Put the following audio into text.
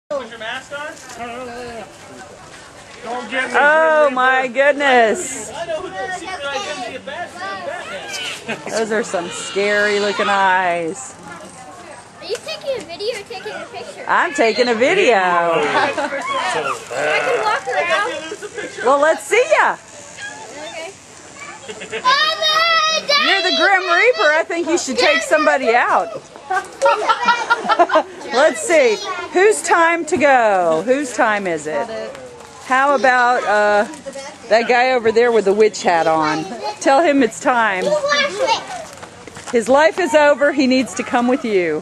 Put your mask on? Don't get me. Oh my goodness. I know who the secret identity of Batman is. Those are some scary looking eyes. Are you taking a video or taking a picture? I'm taking a video. I can walk around. Well, let's see ya. Okay. You're the Grim Reaper. I think you should take somebody out. Let's see. Whose time to go? Whose time is it? How about that guy over there with the witch hat on? Tell him it's time. His life is over. He needs to come with you.